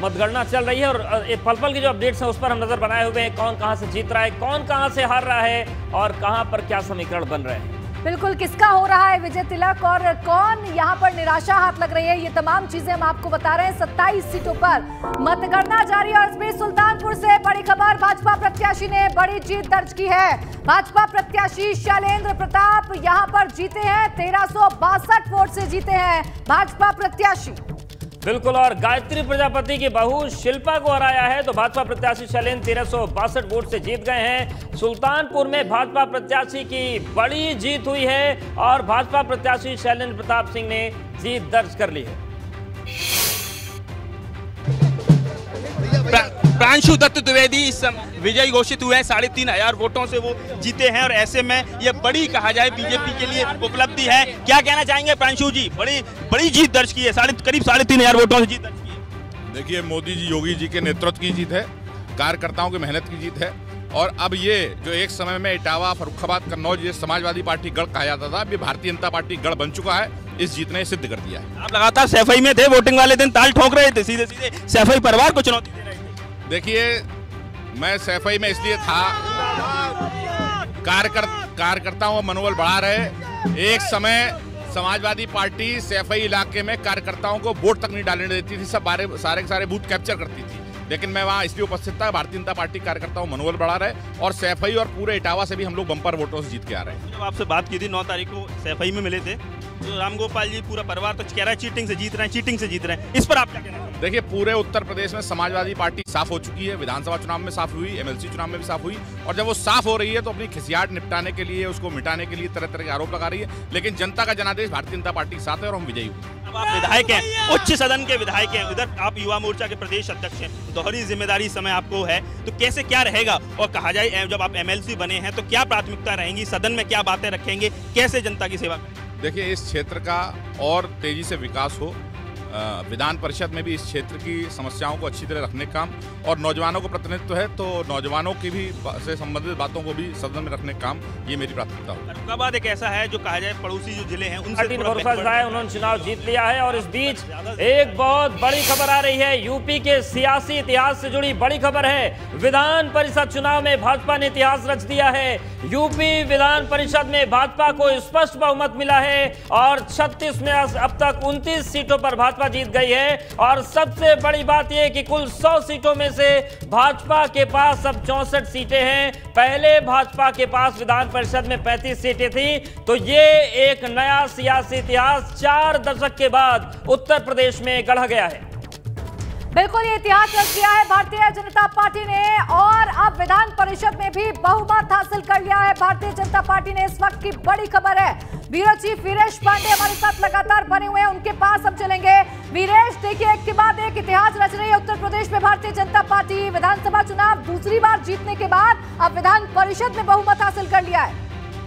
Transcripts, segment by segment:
मतगणना चल रही है और पल पल की जो अपडेट्स हैं उस पर हम नजर बनाए हुए हैं। कौन कहां से जीत रहा है, कौन कहां से हार रहा है और कहां पर क्या समीकरण बन रहे हैं। बिल्कुल, किसका हो रहा है विजय तिलक और कौन यहां पर निराशा हाथ लग रही है, ये तमाम चीजें हम आपको बता रहे हैं। 27 सीटों पर मतगणना जारी और इसमें सुल्तानपुर से बड़ी खबर, भाजपा प्रत्याशी ने बड़ी जीत दर्ज की है। भाजपा प्रत्याशी शैलेंद्र प्रताप यहां पर जीते हैं, 1362 वोट से जीते हैं भाजपा प्रत्याशी। बिल्कुल, और गायत्री प्रजापति की बहू शिल्पा को हराया है, तो भाजपा प्रत्याशी शैलेंद्र 1362 वोट से जीत गए हैं। सुल्तानपुर में भाजपा प्रत्याशी की बड़ी जीत हुई है और भाजपा प्रत्याशी शैलेंद्र प्रताप सिंह ने जीत दर्ज कर ली है। प्रांशु दत्त द्विवेदी इस विजयी घोषित हुए हैं, 3500 वोटों से वो जीते हैं और ऐसे में ये बड़ी कहा जाए बीजेपी के लिए उपलब्धि है। क्या कहना चाहेंगे प्रांशु जी, बड़ी जीत दर्ज की है, करीब 3500 वोटों से जीत दर्ज की है। देखिए, मोदी जी योगी जी के नेतृत्व की जीत है, कार्यकर्ताओं की मेहनत की जीत है और अब ये जो एक समय में इटावा, फर्रुखाबाद, कन्नौज ये समाजवादी पार्टी गढ़ कहा जाता था, अब ये भारतीय जनता पार्टी गढ़ बन चुका है। इस जीत ने सिद्ध कर दिया है। आप लगातार सैफई में थे, वोटिंग वाले दिन ताल ठोक रहे थे, सीधे सीधे सैफई परिवार को चुनौती दे रहे थे। देखिए, मैं सैफई में इसलिए था, कार्यकर्ताओं का मनोबल बढ़ा रहे। एक समय समाजवादी पार्टी सैफई इलाके में कार्यकर्ताओं को वोट तक नहीं डालने देती थी, सारे के सारे बूथ कैप्चर करती थी, लेकिन मैं वहां इसलिए उपस्थित था। भारतीय जनता पार्टी कार्यकर्ताओं का मनोबल बढ़ा रहे और सैफई और पूरे इटावा से भी हम लोग बम्पर वोटों से जीत के आ रहे हैं। जब आपसे बात की थी 9 तारीख को सैफई में मिले थे, तो रामगोपाल जी पूरा परिवार तो कह रहा है चीटिंग से जीत रहे हैं, चीटिंग से जीत रहे हैं, इस पर आप क्या कहना चाहेंगे? देखिए, पूरे उत्तर प्रदेश में समाजवादी पार्टी साफ हो चुकी है। विधानसभा चुनाव में साफ हुई, एमएलसी चुनाव में भी साफ हुई और जब वो साफ हो रही है तो अपनी खिसियाट निपटाने के लिए, उसको मिटाने के लिए तरह तरह के आरोप लगा रही है, लेकिन जनता का जनादेश भारतीय जनता पार्टी के साथ है और हम विजयी हुए। अब आप विधायक हैं, उच्च सदन के विधायक हैं, इधर आप युवा मोर्चा के प्रदेश अध्यक्ष हैं, दोहरी जिम्मेदारी समय आपको है, तो कैसे क्या रहेगा? और कहा जाए जब आप एमएलसी बने हैं तो क्या प्राथमिकता रहेंगी, सदन में क्या बातें रखेंगे, कैसे जनता की सेवा करेंगे? देखिए, इस क्षेत्र का और तेजी से विकास हो, विधान परिषद में भी इस क्षेत्र की समस्याओं को अच्छी तरह रखने का काम, और नौजवानों को प्रतिनिधित्व है तो नौजवानों की भी से संबंधित बातों को भी सदन में रखने का काम, ये मेरी प्राथमिकता होगी। फर्रुखाबाद एक ऐसा है जो कहा जाए पड़ोसी जो जिले हैं उनसे उन्होंने चुनाव जीत लिया है। और इस बीच एक बहुत बड़ी खबर आ रही है, यूपी के सियासी इतिहास से जुड़ी बड़ी खबर है। विधान परिषद चुनाव में भाजपा ने इतिहास रच दिया है। यूपी विधान परिषद में भाजपा को स्पष्ट बहुमत मिला है और 36 में अब तक 29 सीटों पर भाजपा जीत गई है। और सबसे बड़ी बात यह कि कुल 100 सीटों में से भाजपा के पास अब 64 सीटें हैं। पहले भाजपा के पास विधान परिषद में 35 सीटें थी। तो ये एक नया सियासी इतिहास 4 दशक के बाद उत्तर प्रदेश में गढ़ा गया है। बिल्कुल, ये इतिहास रच दिया है भारतीय जनता पार्टी ने और अब विधान परिषद में भी बहुमत हासिल कर लिया है भारतीय जनता पार्टी ने। इस वक्त की बड़ी खबर है, ब्यूरो चीफ वीरेश पांडे हमारे साथ लगातार बने हुए हैं, उनके पास हम चलेंगे। वीरेश, देखिए, एक के बाद एक इतिहास रच रही है उत्तर प्रदेश में भारतीय जनता पार्टी। विधानसभा चुनाव दूसरी बार जीतने के बाद अब विधान परिषद में बहुमत हासिल कर लिया है।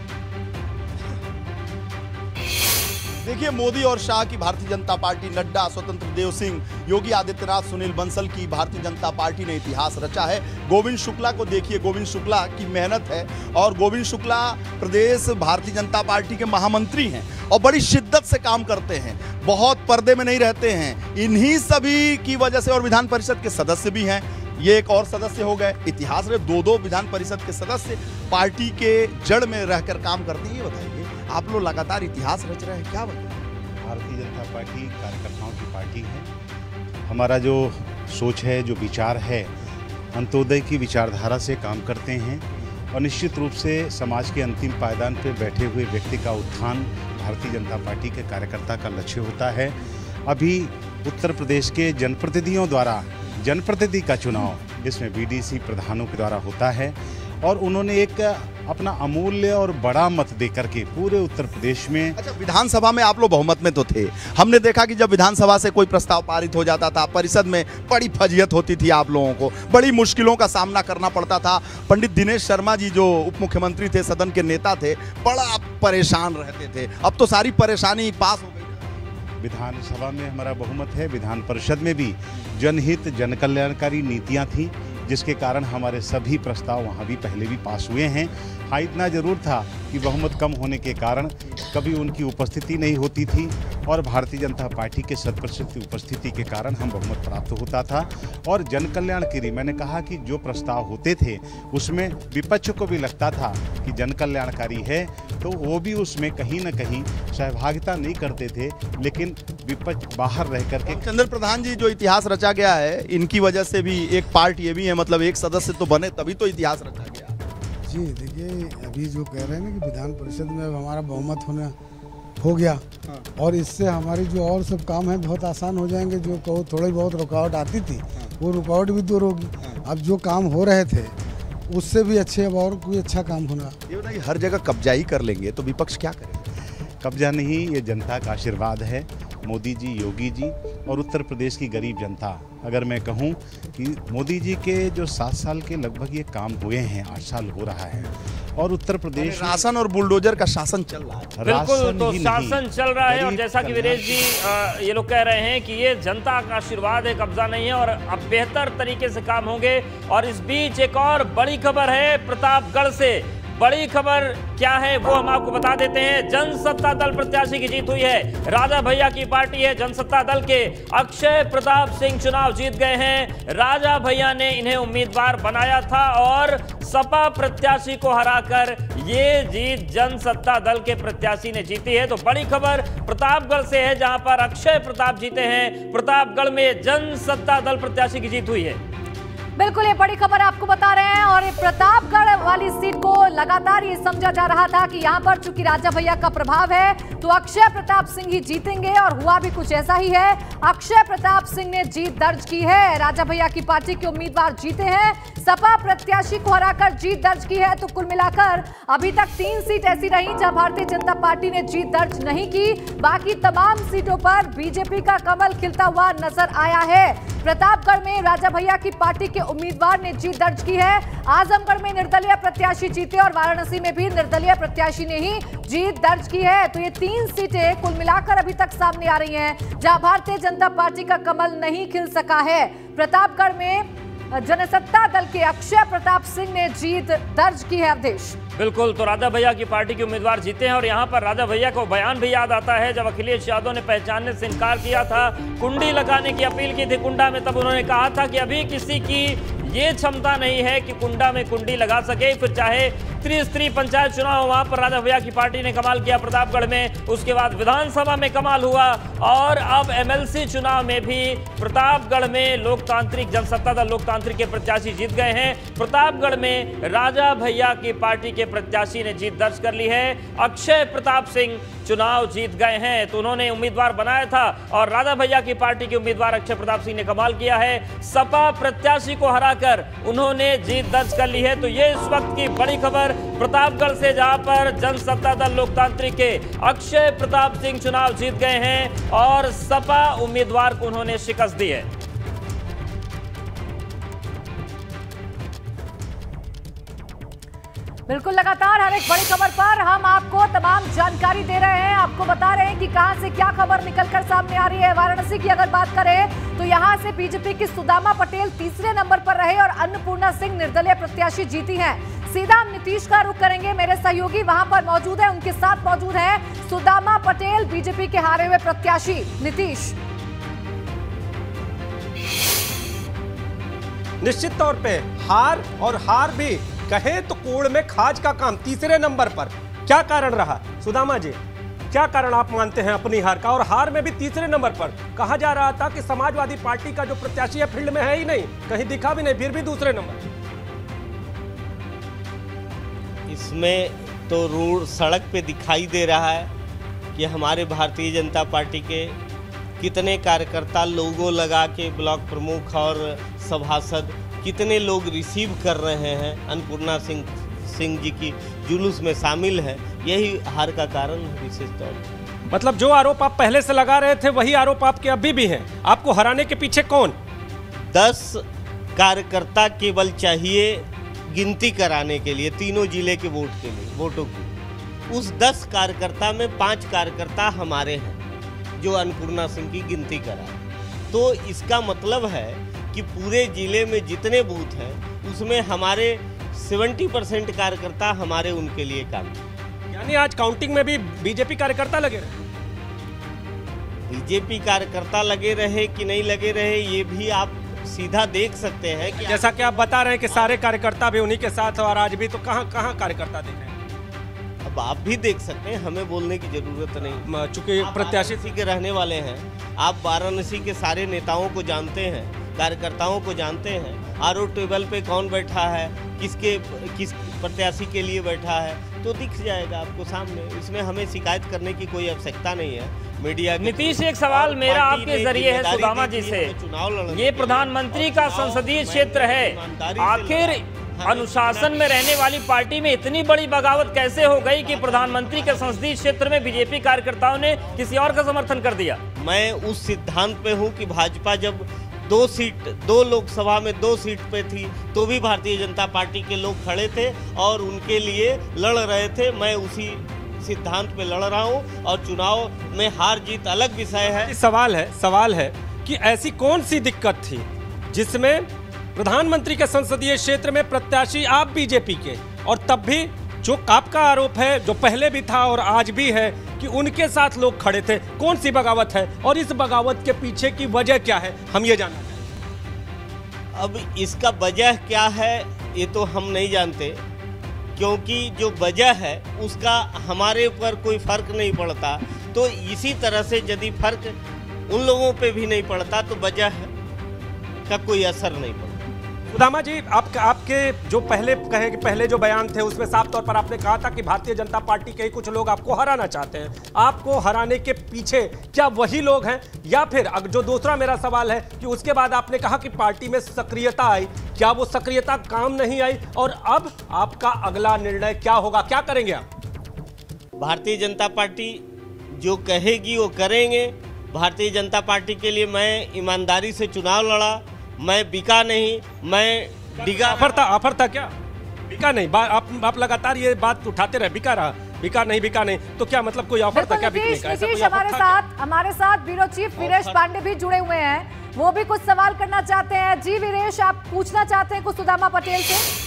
देखिए, मोदी और शाह की भारतीय जनता पार्टी, नड्डा, स्वतंत्र देव सिंह, योगी आदित्यनाथ, सुनील बंसल की भारतीय जनता पार्टी ने इतिहास रचा है। गोविंद शुक्ला को देखिए, गोविंद शुक्ला की मेहनत है और गोविंद शुक्ला प्रदेश भारतीय जनता पार्टी के महामंत्री हैं और बड़ी शिद्दत से काम करते हैं, बहुत पर्दे में नहीं रहते हैं। इन्हीं सभी की वजह से, और विधान परिषद के सदस्य भी हैं, ये एक और सदस्य हो गए। इतिहास में 2-2 विधान परिषद के सदस्य पार्टी के जड़ में रहकर काम करते हैं। ये बताइए, आप लोग लगातार इतिहास रच रहे हैं, क्या बताइए? भारतीय जनता पार्टी कार्यकर्ताओं की पार्टी है। हमारा जो सोच है, जो विचार है, अंत्योदय की विचारधारा से काम करते हैं और निश्चित रूप से समाज के अंतिम पायदान पर बैठे हुए व्यक्ति का उत्थान भारतीय जनता पार्टी के कार्यकर्ता का लक्ष्य होता है। अभी उत्तर प्रदेश के जनप्रतिनिधियों द्वारा जनप्रतिनिधि का चुनाव इसमें बीडीसी प्रधानों के द्वारा होता है और उन्होंने एक अपना अमूल्य और बड़ा मत देकर के पूरे उत्तर प्रदेश में। अच्छा, विधानसभा में आप लोग बहुमत में तो थे, हमने देखा कि जब विधानसभा से कोई प्रस्ताव पारित हो जाता था, परिषद में बड़ी फजियत होती थी, आप लोगों को बड़ी मुश्किलों का सामना करना पड़ता था। पंडित दिनेश शर्मा जी जो उप मुख्यमंत्री थे, सदन के नेता थे, बड़ा परेशान रहते थे। अब तो सारी परेशानी पास हो गई। विधानसभा में हमारा बहुमत है, विधान परिषद में भी जनहित जनकल्याणकारी नीतियां थी, जिसके कारण हमारे सभी प्रस्ताव वहां भी पहले भी पास हुए हैं। हाँ, इतना जरूर था कि बहुमत कम होने के कारण कभी उनकी उपस्थिति नहीं होती थी और भारतीय जनता पार्टी के 100% उपस्थिति के कारण हम बहुमत प्राप्त होता था। और जन कल्याण के लिए मैंने कहा कि जो प्रस्ताव होते थे उसमें विपक्ष को भी लगता था कि जन कल्याणकारी है, तो वो भी उसमें कहीं ना कहीं सहभागिता नहीं करते थे, लेकिन विपक्ष बाहर रह करके। चंद्र प्रधान जी, जो इतिहास रचा गया है इनकी वजह से भी एक पार्ट ये भी है, मतलब एक सदस्य तो बने तभी तो इतिहास रचा गया। जी देखिए, अभी जो कह रहे हैं ना कि विधान परिषद में हमारा बहुमत होना हो गया और इससे हमारी जो और सब काम है बहुत आसान हो जाएंगे। जो थोड़ी बहुत रुकावट आती थी वो रुकावट भी दूर होगी। अब जो काम हो रहे थे उससे भी अच्छे अब और कोई अच्छा काम होना। ये बताइए, हर जगह कब्जा ही कर लेंगे तो विपक्ष क्या करे? कब्जा नहीं, ये जनता का आशीर्वाद है। मोदी जी, योगी जी और उत्तर प्रदेश की गरीब जनता। अगर मैं कहूं कि मोदी जी के जो 7 साल के लगभग ये काम हुए हैं, 8 साल हो रहा है, और उत्तर प्रदेश राशन और बुलडोजर का शासन चल रहा है। बिल्कुल, तो शासन चल रहा है। और जैसा कि वीरेश जी ये लोग कह रहे हैं कि ये जनता का आशीर्वाद है, कब्जा नहीं है, और अब बेहतर तरीके से काम होंगे। और इस बीच एक और बड़ी खबर है प्रतापगढ़ से। बड़ी खबर क्या है वो हम आपको बता देते हैं। जनसत्ता दल प्रत्याशी की जीत हुई है। राजा भैया की पार्टी है जनसत्ता दल के अक्षय प्रताप सिंह चुनाव जीत गए हैं। राजा भैया ने इन्हें उम्मीदवार बनाया था और सपा प्रत्याशी को हराकर ये जीत जनसत्ता दल के प्रत्याशी ने जीती है। तो बड़ी खबर प्रतापगढ़ से है, जहां पर अक्षय प्रताप जीते हैं। प्रतापगढ़ में जनसत्ता दल प्रत्याशी की जीत हुई है। बिल्कुल, ये बड़ी खबर आपको बता रहे हैं। और ये प्रतापगढ़ वाली सीट को लगातार ये समझा जा रहा था कि यहां पर चूंकि राजा भैया का प्रभाव है तो अक्षय प्रताप सिंह ही जीतेंगे, और हुआ भी कुछ ऐसा ही है। अक्षय प्रताप सिंह ने जीत दर्ज की है। राजा भैया की पार्टी के उम्मीदवार जीते हैं, सपा प्रत्याशी को हराकर जीत दर्ज की है। तो कुल मिलाकर अभी तक 3 सीट ऐसी रही जहां भारतीय जनता पार्टी ने जीत दर्ज नहीं की। बाकी तमाम सीटों पर बीजेपी का कमल खिलता हुआ नजर आया है। प्रतापगढ़ में राजा भैया की पार्टी के उम्मीदवार ने जीत दर्ज की है। आजमगढ़ में निर्दलीय प्रत्याशी जीते और वाराणसी में भी निर्दलीय प्रत्याशी ने ही जीत दर्ज की है। तो ये 3 सीटें कुल मिलाकर अभी तक सामने आ रही हैं जहां भारतीय जनता पार्टी का कमल नहीं खिल सका है। प्रतापगढ़ में जनसत्ता दल के अक्षय प्रताप सिंह ने जीत दर्ज की है। अवधेश, बिल्कुल, तो राजा भैया की पार्टी के उम्मीदवार जीते हैं। और यहाँ पर राजा भैया को बयान भी याद आता है जब अखिलेश यादव ने पहचानने से इनकार किया था, कुंडी लगाने की अपील की थी कुंडा में, तब उन्होंने कहा था कि अभी किसी की ये क्षमता नहीं है कि कुंडा में कुंडी लगा सके। फिर चाहे त्रिस्तरीय पंचायत चुनाव, वहां पर राजा भैया की पार्टी ने कमाल किया प्रतापगढ़ में। उसके बाद विधानसभा में कमाल हुआ और अब एमएलसी चुनाव में भी प्रतापगढ़ में लोकतांत्रिक जनसत्ता दल लोकतांत्रिक के प्रत्याशी जीत गए हैं। प्रतापगढ़ में राजा भैया की पार्टी के प्रत्याशी ने जीत दर्ज कर ली है। अक्षय प्रताप सिंह चुनाव जीत गए हैं। तो उन्होंने उम्मीदवार बनाया था और राजा भैया की पार्टी के उम्मीदवार अक्षय प्रताप सिंह ने कमाल किया है। सपा प्रत्याशी को हराकर उन्होंने जीत दर्ज कर ली है। तो ये इस वक्त की बड़ी खबर प्रतापगढ़ से, जहां पर जनसत्ता दल लोकतांत्रिक के अक्षय प्रताप सिंह चुनाव जीत गए हैं और सपा उम्मीदवार को उन्होंने शिकस्त दी है। बिल्कुल, लगातार हर एक बड़ी खबर पर हम आपको तमाम जानकारी दे रहे हैं। आपको बता रहे हैं कि कहां से क्या खबर निकलकर सामने आ रही है। वाराणसी की अगर बात करें तो यहां से बीजेपी की सुदामा पटेल तीसरे नंबर पर रहे और अन्नपूर्णा सिंह निर्दलीय प्रत्याशी जीती हैं। सीधा हम नीतीश का रुख करेंगे, मेरे सहयोगी वहां पर मौजूद है, उनके साथ मौजूद है सुदामा पटेल, बीजेपी के हारे हुए प्रत्याशी। नीतीश, निश्चित तौर पे हार, और हार भी कहे तो कोड़ में खाज का काम, तीसरे नंबर पर। क्या कारण रहा सुदामा जी, क्या कारण आप मानते हैं अपनी हार का? और हार में भी तीसरे नंबर पर कहा जा रहा था कि समाजवादी पार्टी का जो प्रत्याशी है फील्ड में है ही नहीं, कहीं दिखा भी नहीं, फिर भी दूसरे नंबर। इसमें तो रोड सड़क पे दिखाई दे रहा है कि हमारे भारतीय जनता पार्टी के कितने कार्यकर्ता लोगो लगा के ब्लॉक प्रमुख और सभासद कितने लोग रिसीव कर रहे हैं, अन्नपूर्णा सिंह जी की जुलूस में शामिल है। यही हार का कारण है विशेष तौर पर। मतलब जो आरोप आप पहले से लगा रहे थे वही आरोप आपके अभी भी हैं। आपको हराने के पीछे कौन? 10 कार्यकर्ता केवल चाहिए गिनती कराने के लिए, तीनों जिले के वोट के लिए, वोटों की। उस 10 कार्यकर्ता में 5 कार्यकर्ता हमारे हैं जो अन्नपूर्णा सिंह की गिनती कराए। तो इसका मतलब है कि पूरे जिले में जितने बूथ हैं उसमें हमारे 70% कार्यकर्ता हमारे उनके लिए काम। यानी आज काउंटिंग में भी बीजेपी कार्यकर्ता लगे रहे? बीजेपी कार्यकर्ता लगे रहे कि नहीं लगे रहे, ये भी आप सीधा देख सकते हैं कि जैसा कि आप बता रहे हैं कि सारे कार्यकर्ता भी उन्हीं के साथ और आज भी, तो कहाँ कहाँ कार्यकर्ता देख रहे हैं? अब आप भी देख सकते हैं, हमें बोलने की जरूरत नहीं। चूंकि प्रत्याशी वाराणसी के रहने वाले हैं, आप वाराणसी के सारे नेताओं को जानते हैं, कार्यकर्ताओं को जानते हैं, आरओ टेबल पे कौन बैठा है, किस प्रत्याशी के लिए बैठा है, तो दिख जाएगा आपको सामने। इसमें हमें शिकायत करने की कोई आवश्यकता नहीं है। मीडिया नीतीश, एक सवाल मेरा आपके जरिए है सुदामा जी से, ये प्रधानमंत्री का संसदीय क्षेत्र है, आखिर अनुशासन में रहने वाली पार्टी में इतनी बड़ी बगावत कैसे हो गई कि प्रधानमंत्री के संसदीय क्षेत्र में बीजेपी कार्यकर्ताओं ने किसी और का समर्थन कर दिया? मैं उस सिद्धांत पे हूँ कि भाजपा जब 2 लोकसभा में 2 सीट पे थी तो भी भारतीय जनता पार्टी के लोग खड़े थे और उनके लिए लड़ रहे थे। मैं उसी सिद्धांत पे लड़ रहा हूँ और चुनाव में हार जीत अलग विषय है। सवाल है कि ऐसी कौन सी दिक्कत थी जिसमें प्रधानमंत्री के संसदीय क्षेत्र में प्रत्याशी आप बीजेपी के, और तब भी जो आपका आरोप है, जो पहले भी था और आज भी है, कि उनके साथ लोग खड़े थे, कौन सी बगावत है और इस बगावत के पीछे की वजह क्या है, हम ये जानना चाहते हैं। अब इसका वजह क्या है ये तो हम नहीं जानते, क्योंकि जो वजह है उसका हमारे ऊपर कोई फर्क नहीं पड़ता। तो इसी तरह से यदि फर्क उन लोगों पे भी नहीं पड़ता तो वजह का कोई असर नहीं पड़ता। सुदामा जी, आपके जो पहले जो बयान थे उसमें साफ तौर पर आपने कहा था कि भारतीय जनता पार्टी के कुछ लोग आपको हराना चाहते हैं। आपको हराने के पीछे क्या वही लोग हैं, या फिर जो दूसरा मेरा सवाल है कि उसके बाद आपने कहा कि पार्टी में सक्रियता आई, क्या वो सक्रियता काम नहीं आई और अब आपका अगला निर्णय क्या होगा, क्या करेंगे आप? भारतीय जनता पार्टी जो कहेगी वो करेंगे। भारतीय जनता पार्टी के लिए मैं ईमानदारी से चुनाव लड़ा, मैं बिका नहीं, मैं डिगा। ऑफर था क्या? बिका नहीं। आप लगातार ये बात उठाते रहे, बिका नहीं, तो क्या मतलब कोई ऑफर था क्या बिकने का? नीतीश हमारे साथ ब्यूरो चीफ वीरेश पांडे भी जुड़े हुए हैं, वो भी कुछ सवाल करना चाहते हैं। जी वीरेश, आप पूछना चाहते हैं कुछ सुदामा पटेल से?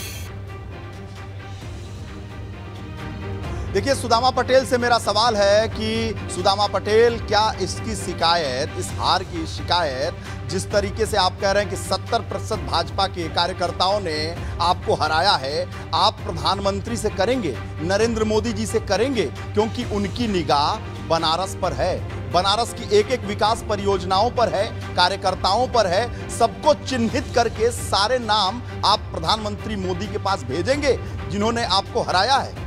देखिए, सुदामा पटेल से मेरा सवाल है कि सुदामा पटेल, क्या इसकी शिकायत, इस हार की शिकायत, जिस तरीके से आप कह रहे हैं कि 70% भाजपा के कार्यकर्ताओं ने आपको हराया है, आप प्रधानमंत्री से करेंगे, नरेंद्र मोदी जी से करेंगे, क्योंकि उनकी निगाह बनारस पर है, बनारस की एक एक विकास परियोजनाओं पर है, कार्यकर्ताओं पर है, सबको चिन्हित करके सारे नाम आप प्रधानमंत्री मोदी के पास भेजेंगे जिन्होंने आपको हराया है?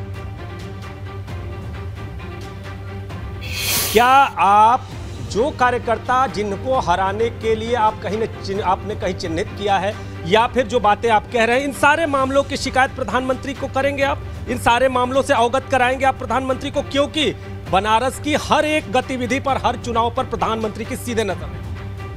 क्या आप जो कार्यकर्ता जिनको हराने के लिए आपने कहीं चिन्हित किया है, या फिर जो बातें आप कह रहे हैं, इन सारे मामलों की शिकायत प्रधानमंत्री को करेंगे आप? इन सारे मामलों से अवगत कराएंगे आप प्रधानमंत्री को? क्योंकि बनारस की हर एक गतिविधि पर, हर चुनाव पर प्रधानमंत्री की सीधे नजर है।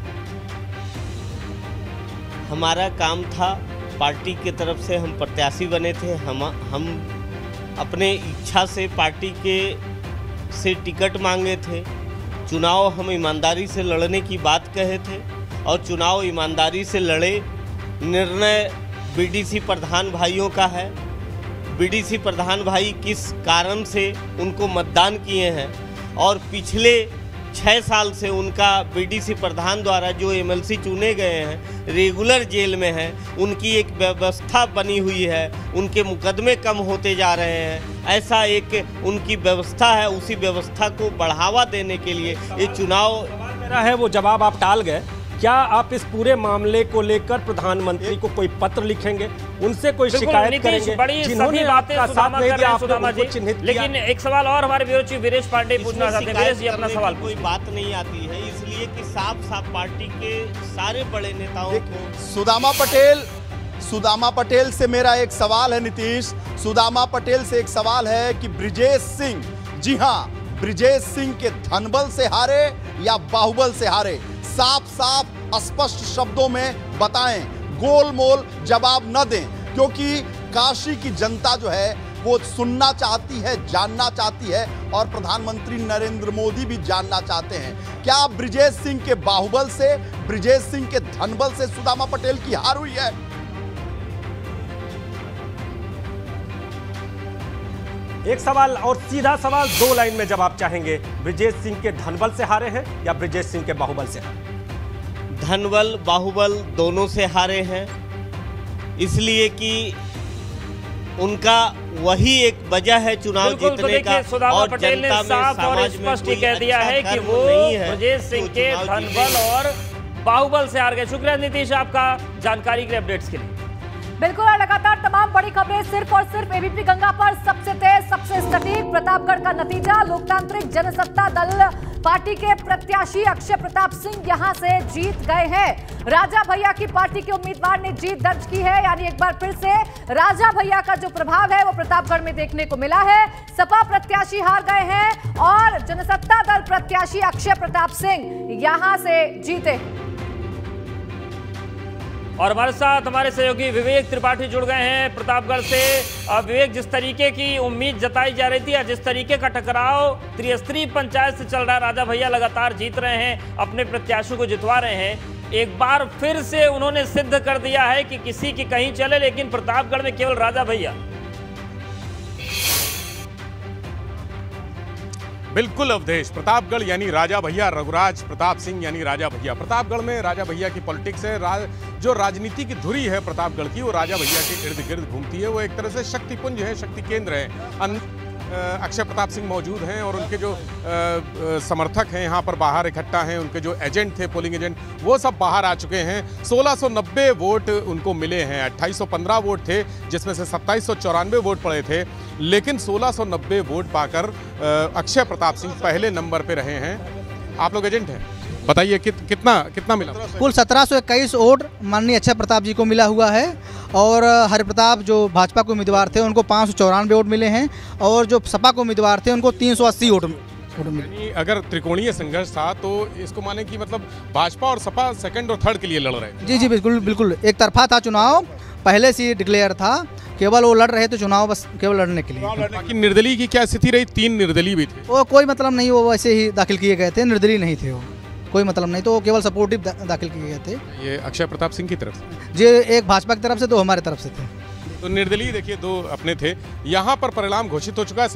हमारा काम था, पार्टी की तरफ से हम प्रत्याशी बने थे, हम अपने इच्छा से पार्टी से टिकट मांगे थे, चुनाव हम ईमानदारी से लड़ने की बात कहे थे और चुनाव ईमानदारी से लड़े। निर्णय बीडीसी प्रधान भाइयों का है। बीडीसी प्रधान भाई किस कारण से उनको मतदान किए हैं और पिछले 6 साल से उनका बीडीसी प्रधान द्वारा जो एमएलसी चुने गए हैं रेगुलर जेल में हैं, उनकी एक व्यवस्था बनी हुई है, उनके मुकदमे कम होते जा रहे हैं, ऐसा एक उनकी व्यवस्था है। उसी व्यवस्था को बढ़ावा देने के लिए ये चुनाव मेरा है, वो जवाब आप टाल गए। क्या आप इस पूरे मामले को लेकर प्रधानमंत्री को कोई पत्र लिखेंगे, उनसे कोई शिकायत करेंगे? बड़ी सभी बातें सुदामा कर रहे हैं सुदामा जी, लेकिन एक सवाल और हमारे ब्यूरो चीफ वीरेश पांडे पूछना चाहते हैं। वीरेश जी, अपना सवाल। कोई बात नहीं आती है, इसलिए कि साफ साफ पार्टी के सारे बड़े नेताओं को। सुदामा पटेल से मेरा एक सवाल है नीतीश, सुदामा पटेल से एक सवाल है कि ब्रिजेश सिंह, जी हाँ, ब्रिजेश सिंह के धनबल से हारे या बाहुबल से हारे? साफ साफ स्पष्ट शब्दों में बताएं, गोलमोल जवाब न दें, क्योंकि काशी की जनता जो है वो सुनना चाहती है, जानना चाहती है, और प्रधानमंत्री नरेंद्र मोदी भी जानना चाहते हैं। क्या ब्रिजेश सिंह के बाहुबल से, ब्रिजेश सिंह के धनबल से सुदामा पटेल की हार हुई है? एक सवाल और सीधा सवाल, 2 लाइन में जवाब चाहेंगे। ब्रिजेश सिंह के धनबल से हारे हैं या ब्रिजेश सिंह के बाहुबल से हारे? धनबल बाहुबल दोनों से हारे हैं, इसलिए कि उनका वही एक वजह है चुनाव जीतने का। सुदामा पटेल ने साफ और स्पष्ट कह दिया है कि वो ब्रजेश सिंह के धनबल और बाहुबल से हार गए। शुक्रिया नीतीश आपका जानकारी के अपडेट्स के लिए। बिल्कुल, लगातार तमाम बड़ी खबरें सिर्फ और सिर्फ एबीपी गंगा पर। सबसे तेज, सबसे सटीक प्रतापगढ़ का नतीजा। लोकतांत्रिक जनसत्ता दल पार्टी के प्रत्याशी अक्षय प्रताप सिंह यहां से जीत गए हैं। राजा भैया की पार्टी के उम्मीदवार ने जीत दर्ज की है, यानी एक बार फिर से राजा भैया का जो प्रभाव है वो प्रतापगढ़ में देखने को मिला है। सपा प्रत्याशी हार गए हैं और जनसत्ता दल प्रत्याशी अक्षय प्रताप सिंह यहां से जीते। और हमारे साथ हमारे सहयोगी विवेक त्रिपाठी जुड़ गए हैं प्रतापगढ़ से। विवेक, जिस तरीके की उम्मीद जताई जा रही थी, जिस तरीके का टकराव त्रिस्तरीय पंचायत से चल रहा है, राजा भैया लगातार जीत रहे हैं, अपने प्रत्याशियों को जितवा रहे हैं, एक बार फिर से उन्होंने सिद्ध कर दिया है कि किसी की कहीं चले, लेकिन प्रतापगढ़ में केवल राजा भैया। बिल्कुल अवधेश, प्रतापगढ़ यानी राजा भैया, रघुराज प्रताप सिंह यानी राजा भैया। प्रतापगढ़ में राजा भैया की पॉलिटिक्स है। जो राजनीति की धुरी है प्रतापगढ़ की, वो राजा भैया के इर्द गिर्द घूमती है। वो एक तरह से शक्तिपुंज है, शक्ति केंद्र है। अक्षय प्रताप सिंह मौजूद हैं और उनके जो समर्थक हैं यहाँ पर बाहर इकट्ठा हैं, उनके जो एजेंट थे, पोलिंग एजेंट, वो सब बाहर आ चुके हैं। 1690 वोट उनको मिले हैं। 2815 वोट थे, जिसमें से 2794 वोट पड़े थे, लेकिन 1690 वोट पाकर अक्षय प्रताप सिंह पहले नंबर पे रहे हैं। आप लोग एजेंट हैं, बताइए कितना मिला? कुल 1721 वोट माननीय अक्षय प्रताप जी को मिला हुआ है और हरि प्रताप जो भाजपा के उम्मीदवार थे उनको 594 वोट मिले हैं और जो सपा के उम्मीदवार थे उनको 380 वोट मिले। अगर त्रिकोणीय संघर्ष था तो इसको माने कि मतलब भाजपा और सपा सेकंड और थर्ड के लिए लड़ रहे हैं। जी बिल्कुल एक तरफा था चुनाव, पहले से डिक्लेयर था, केवल वो लड़ रहे थे चुनाव बस केवल लड़ने के लिए। बाकी निर्दलीय की क्या स्थिति रही? 3 निर्दलीय भी थे। वो कोई मतलब नहीं, वो वैसे ही दाखिल किए गए थे, निर्दलीय नहीं थे, वो कोई मतलब नहीं, तो वो केवल सपोर्टिव दाखिल किए गए थे। ये अक्षय प्रताप सिंह की तरफ से जी, एक भाजपा की तरफ से, 2 हमारे तरफ से थे। तो निर्दलीय देखिए 2 अपने थे। यहाँ पर परिणाम घोषित हो चुका है।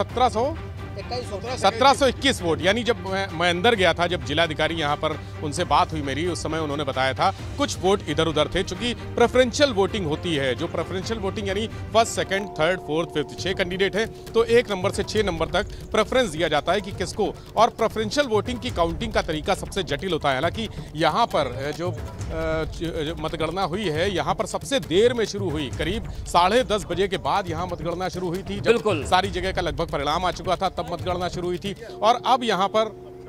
1721 वोट, यानी जब मैं अंदर गया था, जब जिलाधिकारी यहाँ पर उनसे बात हुई मेरी, उस समय उन्होंने बताया था कुछ वोट इधर उधर थे, चूंकि प्रेफरेंशियल वोटिंग होती है। जो प्रेफरेंशियल वोटिंग यानी first, second, third, fourth, fifth, 6 candidate हैं, तो 1 नंबर से 6 नंबर तक प्रेफरेंस दिया जाता है कि किसको। और प्रेफरेंशियल वोटिंग की काउंटिंग का तरीका सबसे जटिल होता है। हालांकि यहाँ पर जो मतगणना हुई है, यहाँ पर सबसे देर में शुरू हुई, करीब 10:30 बजे के बाद यहाँ मतगणना शुरू हुई थी। जब सारी जगह का लगभग परिणाम आ चुका था, तब मतगणना शुरू हुई थी। और अब यहाँ पर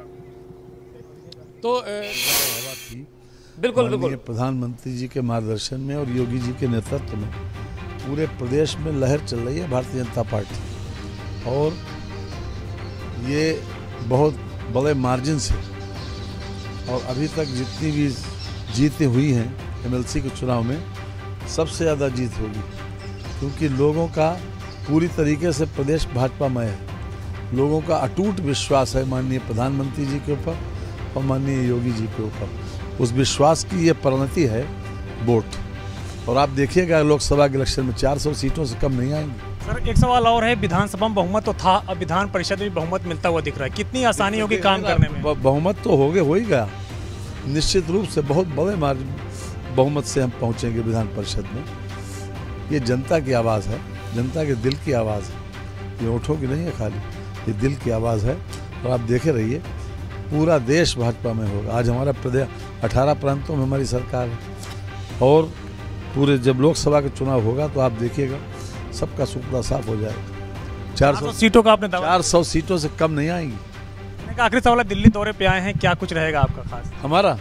तो बिल्कुल प्रधानमंत्री जी के मार्गदर्शन में और योगी जी के नेतृत्व में पूरे प्रदेश में लहर चल रही है भारतीय जनता पार्टी, और ये बहुत बड़े मार्जिन से, और अभी तक जितनी भी जीतें हुई हैं एमएलसी के चुनाव में, सबसे ज़्यादा जीत होगी, क्योंकि लोगों का पूरी तरीके से प्रदेश भाजपामय है। लोगों का अटूट विश्वास है माननीय प्रधानमंत्री जी के ऊपर और माननीय योगी जी के ऊपर। उस विश्वास की ये परिणति है वोट। और आप देखिएगा लोकसभा के इलेक्शन में 400 सीटों से कम नहीं आएंगी। सर, एक सवाल और है, विधानसभा में बहुमत तो था, अब विधान परिषद में बहुमत मिलता हुआ दिख रहा है, कितनी आसानी होगी काम करने में? बहुमत तो हो ही गया, निश्चित रूप से बहुत बड़े बहुमत से हम पहुँचेंगे विधान परिषद में। ये जनता की आवाज़ है, जनता के दिल की आवाज़ है, ये होठों की नहीं है खाली, ये दिल की आवाज़ है। और आप देखे रहिए पूरा देश भाजपा में होगा। आज हमारा प्रदेश 18 प्रांतों में हमारी सरकार है, और पूरे जब लोकसभा का चुनाव होगा तो आप देखिएगा सबका सुपड़ा साफ हो जाएगा। 400 सीटों का आपने 400 सीटों से कम नहीं आएंगी। आखिरी सवाल, दिल्ली दौरे पे आए हैं, क्या कुछ रहेगा आपका खास? हमारा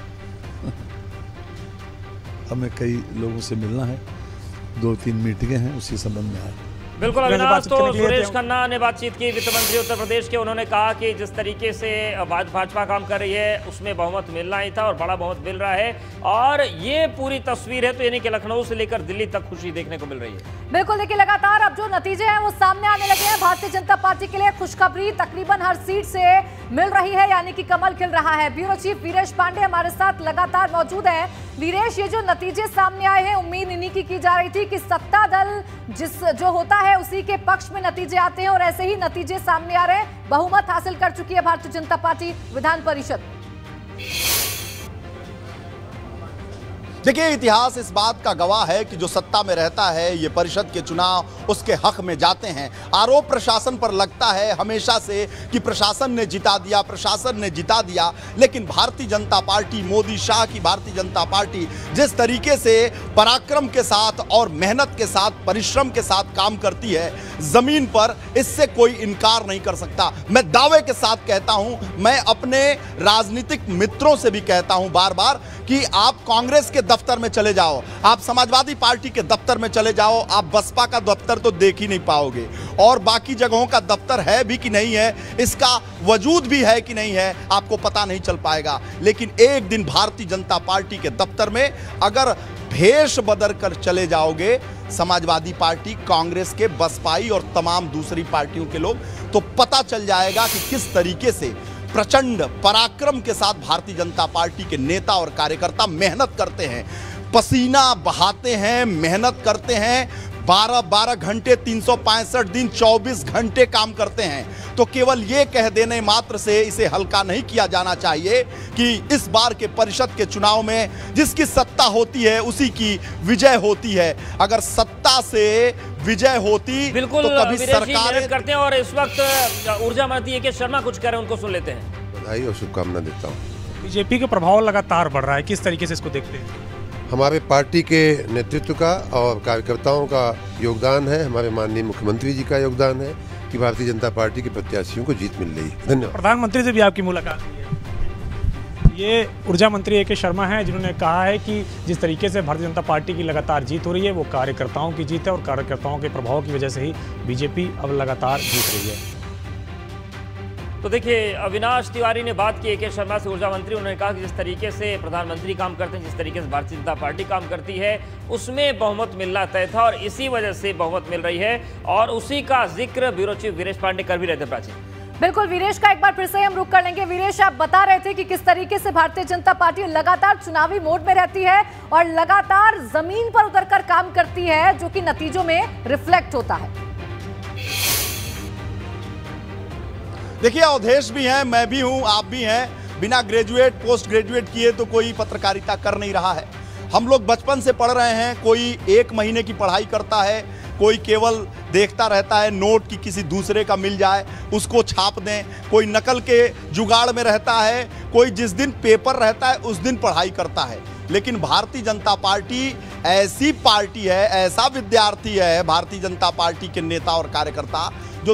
हमें कई लोगों से मिलना है, 2-3 मीटिंगें हैं, उसी संबंध में आए। बिल्कुल अविनाश, तो सुरेश खन्ना ने बातचीत की, वित्त मंत्री उत्तर प्रदेश के। उन्होंने कहा कि जिस तरीके से भाजपा काम कर रही है उसमें बहुमत मिलना ही था और बड़ा बहुमत मिल रहा है, और ये पूरी तस्वीर है, तो यानी कि लखनऊ से लेकर दिल्ली तक खुशी देखने को मिल रही है। बिल्कुल, देखिए लगातार अब जो नतीजे हैं वो सामने आने लगे हैं। भारतीय जनता पार्टी के लिए खुशखबरी तकरीबन हर सीट से मिल रही है, यानी कि कमल खिल रहा है। ब्यूरो चीफ वीरेश पांडे हमारे साथ लगातार मौजूद है। वीरेश, ये जो नतीजे सामने आए हैं, उम्मीद इन्हीं की जा रही थी कि सत्ता दल जो होता है उसी के पक्ष में नतीजे आते हैं और ऐसे ही नतीजे सामने आ रहे हैं। बहुमत हासिल कर चुकी है भारतीय जनता पार्टी विधान परिषद। देखिए, इतिहास इस बात का गवाह है कि जो सत्ता में रहता है ये परिषद के चुनाव उसके हक में जाते हैं। आरोप प्रशासन पर लगता है हमेशा से कि प्रशासन ने जिता दिया, प्रशासन ने जिता दिया, लेकिन भारतीय जनता पार्टी, मोदी शाह की भारतीय जनता पार्टी जिस तरीके से पराक्रम के साथ और मेहनत के साथ, परिश्रम के साथ काम करती है जमीन पर, इससे कोई इनकार नहीं कर सकता। मैं दावे के साथ कहता हूं, मैं अपने राजनीतिक मित्रों से भी कहता हूं बार बार कि आप कांग्रेस के दफ्तर में चले जाओ, आप समाजवादी पार्टी के दफ्तर में चले जाओ, आप बसपा का दफ्तर तो देख ही नहीं पाओगे, और बाकी जगहों का दफ्तर है भी कि नहीं है, इसका वजूद भी है कि नहीं है, आपको पता नहीं चल पाएगा। लेकिन एक दिन भारतीय जनता पार्टी के दफ्तर में अगर भेष बदल कर चले जाओगे समाजवादी पार्टी, कांग्रेस के, बसपाई और तमाम दूसरी पार्टियों के लोग, तो पता चल जाएगा कि किस तरीके से प्रचंड पराक्रम के साथ भारतीय जनता पार्टी के नेता और कार्यकर्ता मेहनत करते हैं, पसीना बहाते हैं, मेहनत करते हैं, 12-12 घंटे 365 दिन 24 घंटे काम करते हैं। तो केवल ये कह देने मात्र से इसे हल्का नहीं किया जाना चाहिए कि इस बार के परिषद के चुनाव में जिसकी सत्ता होती है उसी की विजय होती है। अगर सत्ता से विजय होती बिल्कुल तो कभी सरकार करते हैं। और इस वक्त ऊर्जा मंत्री ए के शर्मा कुछ कह रहे हैं, उनको सुन लेते हैं। बधाई और शुभकामना देता हूँ। बीजेपी का प्रभाव लगातार बढ़ रहा है, किस तरीके से इसको देखते हैं? हमारे पार्टी के नेतृत्व का और कार्यकर्ताओं का योगदान है, हमारे माननीय मुख्यमंत्री जी का योगदान है कि भारतीय जनता पार्टी के प्रत्याशियों को जीत मिल रही है। धन्यवाद। प्रधानमंत्री से भी आपकी मुलाकात हुई है। ये ऊर्जा मंत्री ए के शर्मा हैं जिन्होंने कहा है कि जिस तरीके से भारतीय जनता पार्टी की लगातार जीत हो रही है वो कार्यकर्ताओं की जीत है और कार्यकर्ताओं के प्रभाव की वजह से ही बीजेपी अब लगातार जीत रही है। तो देखिए, अविनाश तिवारी ने बात की ए के शर्मा से, ऊर्जा मंत्री। उन्होंने कहा कि जिस तरीके से प्रधानमंत्री काम करते हैं, जिस तरीके से भारतीय जनता पार्टी काम करती है, उसमें बहुमत मिलना तय था और इसी वजह से बहुमत मिल रही है। और उसी का जिक्र ब्यूरो चीफ वीरेश पांडे कर भी रहे थे। प्राची, बिल्कुल वीरेश का एक बार फिर से हम रुक कर लेंगे। वीरेश, आप बता रहे थे कि किस तरीके से भारतीय जनता पार्टी लगातार चुनावी मोड में रहती है और लगातार जमीन पर उतरकर काम करती है, जो कि नतीजों में रिफ्लेक्ट होता है। देखिए, अवधेश भी हैं, मैं भी हूं, आप भी हैं। बिना ग्रेजुएट, पोस्ट ग्रेजुएट किए तो कोई पत्रकारिता कर नहीं रहा है। हम लोग बचपन से पढ़ रहे हैं, कोई 1 महीने की पढ़ाई करता है, कोई केवल देखता रहता है नोट की किसी दूसरे का मिल जाए उसको छाप दें, कोई नकल के जुगाड़ में रहता है, कोई जिस दिन पेपर रहता है उस दिन पढ़ाई करता है। लेकिन भारतीय जनता पार्टी ऐसी पार्टी है, ऐसा विद्यार्थी है भारतीय जनता पार्टी के नेता और कार्यकर्ता जो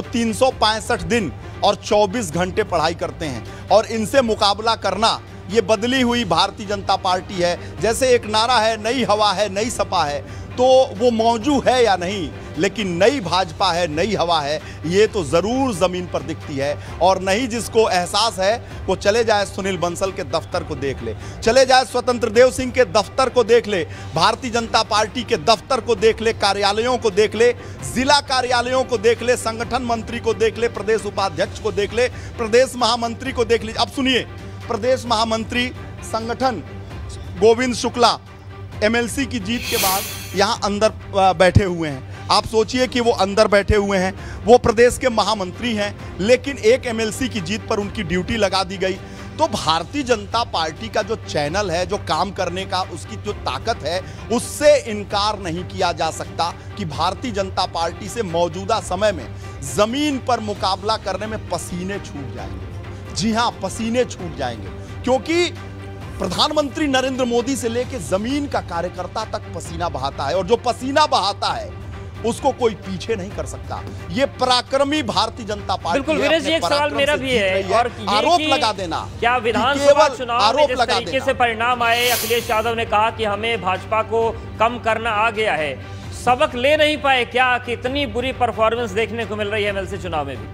365 दिन और 24 घंटे पढ़ाई करते हैं। और इनसे मुकाबला करना ये बदली हुई भारतीय जनता पार्टी है। जैसे एक नारा है, नई हवा है, नई सपा है, तो वो मौजूद है या नहीं, लेकिन नई भाजपा है, नई हवा है, ये तो जरूर जमीन पर दिखती है। और नहीं जिसको एहसास है वो चले जाए सुनील बंसल के दफ्तर को देख ले, चले जाए स्वतंत्र देव सिंह के दफ्तर को देख ले, भारतीय जनता पार्टी के दफ्तर को देख ले, कार्यालयों को देख ले, जिला कार्यालयों को देख ले, संगठन मंत्री को देख ले, प्रदेश उपाध्यक्ष को देख ले, प्रदेश महामंत्री को देख ले। अब सुनिए, प्रदेश महामंत्री संगठन गोविंद शुक्ला एमएलसी की जीत के बाद यहाँ अंदर बैठे हुए हैं। आप सोचिए कि वो अंदर बैठे हुए हैं, वो प्रदेश के महामंत्री हैं, लेकिन एक एमएलसी की जीत पर उनकी ड्यूटी लगा दी गई। तो भारतीय जनता पार्टी का जो चैनल है, जो काम करने का उसकी जो ताकत है, उससे इनकार नहीं किया जा सकता कि भारतीय जनता पार्टी से मौजूदा समय में जमीन पर मुकाबला करने में पसीने छूट जाएंगे। जी हाँ, पसीने छूट जाएंगे, क्योंकि प्रधानमंत्री नरेंद्र मोदी से लेकर जमीन का कार्यकर्ता तक पसीना बहाता है, और जो पसीना बहाता है उसको कोई पीछे नहीं कर सकता। ये पराक्रमी भारतीय जनता पार्टी। बिल्कुल वीरेश जी, एक सवाल मेरा भी है, और आरोप लगा देना, क्या विधानसभा चुनाव में जिस तरीके से परिणाम आए, अखिलेश यादव ने कहा कि हमें भाजपा को कम करना आ गया है, सबक ले नहीं पाए क्या? कितनी बुरी परफॉर्मेंस देखने को मिल रही है एमएलसी चुनाव में भी।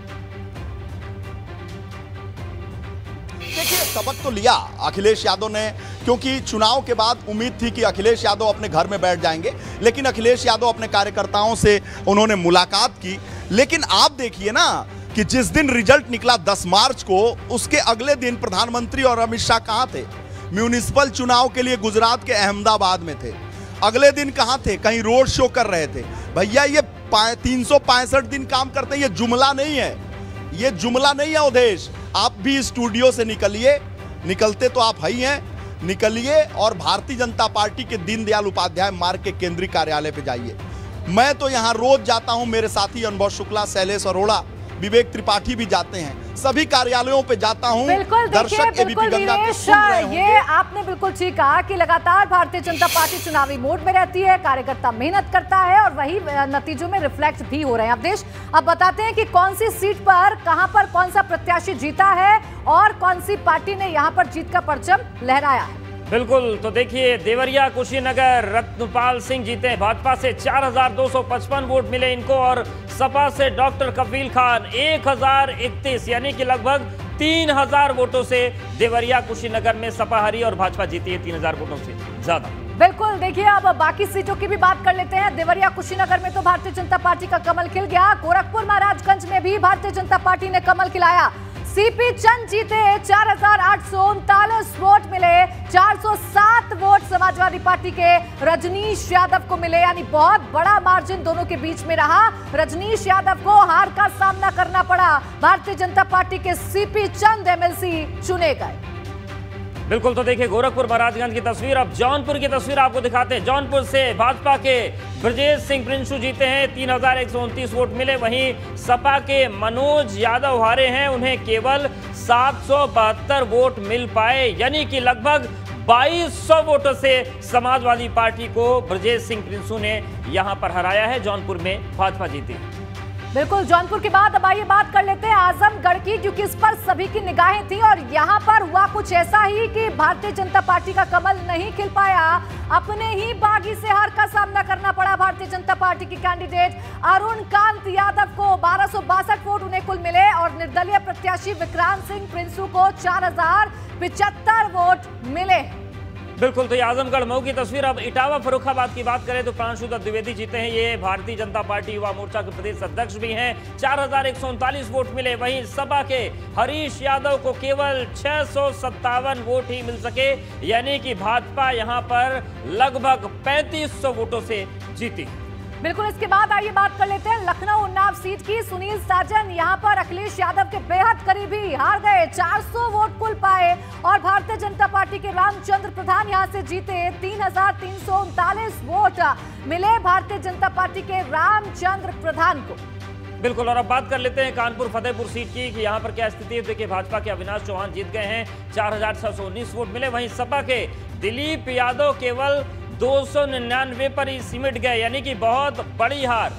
देखिए, सबक तो लिया अखिलेश यादव ने, क्योंकि चुनाव के बाद उम्मीद थी कि अखिलेश यादव अपने घर में बैठ जाएंगे, लेकिन अखिलेश यादव अपने कार्यकर्ताओं से उन्होंने मुलाकात की। लेकिन आप देखिए ना कि जिस दिन रिजल्ट निकला 10 मार्च को, उसके अगले दिन प्रधानमंत्री और अमित शाह कहां थे? म्यूनिसिपल चुनाव के लिए गुजरात के अहमदाबाद में थे। अगले दिन कहां थे? कहीं रोड शो कर रहे थे। भैया ये 365 दिन काम करते हैं, ये जुमला नहीं है, ये जुमला नहीं है अवधेश। आप भी स्टूडियो से निकलिए, निकलते तो आप ही हैं, निकलिए और भारतीय जनता पार्टी के दीनदयाल उपाध्याय मार्ग के केंद्रीय कार्यालय पे जाइए। मैं तो यहां रोज जाता हूं, मेरे साथी अनुभव शुक्ला, शैलेश अरोड़ा, विवेक त्रिपाठी भी जाते हैं, सभी कार्यालयों पे जाता हूं। बिल्कुल दर्शक एबीपी गंगा को सुन रहे होंगे। ये आपने बिल्कुल ठीक कहा कि लगातार भारतीय जनता पार्टी चुनावी मोड में रहती है, कार्यकर्ता मेहनत करता है और वही नतीजों में रिफ्लेक्ट भी हो रहे हैं। अवधेश, अब बताते हैं कि कौन सी सीट पर, कहां पर कौन सा प्रत्याशी जीता है और कौन सी पार्टी ने यहां पर जीत का परचम लहराया है। बिल्कुल, तो देखिए देवरिया कुशीनगर रत्नपाल सिंह जीते भाजपा से, 4255 वोट मिले इनको, और सपा से डॉक्टर कफील खान 1031 यानी कि लगभग 3000 वोटों से देवरिया कुशीनगर में सपा हारी और भाजपा जीती है 3000 वोटों से ज्यादा। बिल्कुल, देखिए अब बाकी सीटों की भी बात कर लेते हैं। देवरिया कुशीनगर में तो भारतीय जनता पार्टी का कमल खिल गया। गोरखपुर महाराजगंज में भी भारतीय जनता पार्टी ने कमल खिलाया। सीपी चंद जीते, 4839 वोट मिले, 407 वोट समाजवादी पार्टी के रजनीश यादव को मिले, यानी बहुत बड़ा मार्जिन दोनों के बीच में रहा। रजनीश यादव को हार का सामना करना पड़ा। भारतीय जनता पार्टी के सीपी चंद एमएलसी चुने गए। बिल्कुल, तो देखिए गोरखपुर महाराजगंज की तस्वीर। अब जौनपुर की तस्वीर आपको दिखाते हैं। जौनपुर से भाजपा के ब्रजेश सिंह प्रिंसू जीते हैं, 3129 वोट मिले। वहीं सपा के मनोज यादव हारे हैं, उन्हें केवल 772 वोट मिल पाए, यानी कि लगभग 2200 वोटों से समाजवादी पार्टी को ब्रजेश सिंह प्रिंसू ने यहां पर हराया है। जौनपुर में भाजपा जीती। बिल्कुल, जौनपुर के बाद अब आइए बात कर लेते हैं आजमगढ़ की, क्योंकि इस पर सभी की निगाहें थी और यहां पर हुआ कुछ ऐसा ही कि भारतीय जनता पार्टी का कमल नहीं खिल पाया। अपने ही बागी से हार का सामना करना पड़ा भारतीय जनता पार्टी के कैंडिडेट अरुण कांत यादव को। 1262 वोट उन्हें कुल मिले और निर्दलीय प्रत्याशी विक्रांत सिंह प्रिंसू को 4075 वोट मिले। बिल्कुल, तो ये आजमगढ़ मऊ की तस्वीर। अब इटावा फर्रुखाबाद की बात करें तो प्रांशु दत्त द्विवेदी जीते हैं, ये भारतीय जनता पार्टी युवा मोर्चा के प्रदेश अध्यक्ष भी हैं। 4139 वोट मिले। वहीं सपा के हरीश यादव को केवल 657 वोट ही मिल सके, यानी कि भाजपा यहां पर लगभग 3500 वोटों से जीती। बिल्कुल, इसके बाद आइए बात कर लेते हैं लखनऊ उन्नाव सीट की। सुनील साजन यहां पर अखिलेश यादव के बेहद करीबी हार गए, 400 वोट कुल पाए और भारतीय जनता पार्टी के रामचंद्र प्रधान यहां से जीते। 3339 वोट मिले भारतीय जनता पार्टी के रामचंद्र प्रधान को। बिल्कुल, और अब बात कर लेते हैं कानपुर फतेहपुर सीट की कि यहाँ पर क्या स्थिति है। देखिए भाजपा के अविनाश चौहान जीत गए हैं, 4619 वोट मिले। वहीं सपा के दिलीप यादव केवल 299 पर ही सिमट गए, यानी कि बहुत बड़ी हार।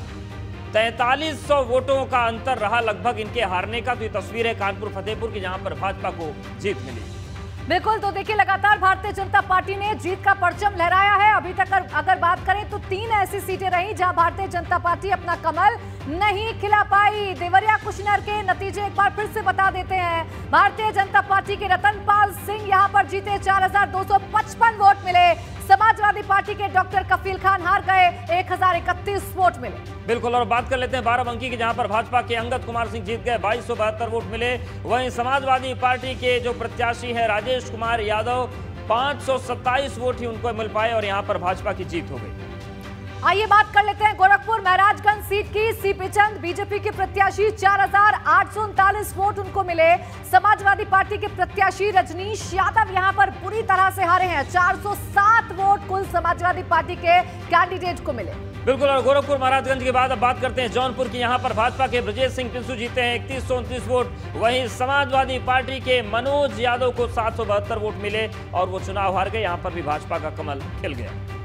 4300 वोटों का अंतर रहा लगभग इनके हारने का। तो ये तस्वीर है कानपुर फतेहपुर की, जहां पर भाजपा को जीत मिली। बिल्कुल, तो देखिए लगातार भारतीय जनता पार्टी ने जीत का परचम लहराया है। अभी तक अगर बात करें तो 3 ऐसी सीटें रही जहां भारतीय जनता पार्टी अपना कमल नहीं खिला पाई। देवरिया कुशीनगर के नतीजे एक बार फिर से बता देते हैं। भारतीय जनता पार्टी के रतनपाल सिंह यहां पर जीते, 4255 वोट मिले। समाजवादी पार्टी के डॉक्टर कफील खान हार गए, 1031 वोट मिले। बिल्कुल, और बात कर लेते हैं बाराबंकी की, जहां पर भाजपा के अंगद कुमार सिंह जीत गए, 2272 वोट मिले। वहीं समाजवादी पार्टी के जो प्रत्याशी है राजेश कुमार यादव, 527 वोट ही उनको मिल पाए और यहां पर भाजपा की जीत हो गई। आइए बात कर लेते हैं गोरखपुर महराजगंज सीट की। सीपी चंद बीजेपी के प्रत्याशी, 4839 वोट उनको मिले। समाजवादी पार्टी के प्रत्याशी रजनीश यादव यहां पर पूरी तरह से हारे हैं, 407 वोट कुल समाजवादी पार्टी के कैंडिडेट को मिले। बिल्कुल, और गोरखपुर महाराजगंज के बाद अब बात करते हैं जौनपुर की। यहां पर भाजपा के ब्रजेश सिंह प्रिंसू जीते हैं, 3129 वोट। वहीं समाजवादी पार्टी के मनोज यादव को 772 वोट मिले और वो चुनाव हार गए। यहां पर भी भाजपा का कमल खिल गया।